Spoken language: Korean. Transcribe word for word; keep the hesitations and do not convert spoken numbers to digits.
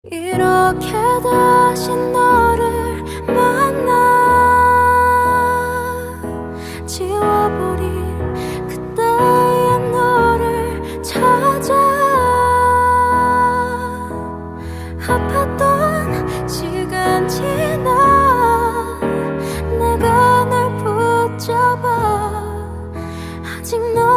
이렇게 다시 너를 만나 지워버린 그때의 너를 찾아 아팠던 시간 지나 내가 널 붙잡아 아직 너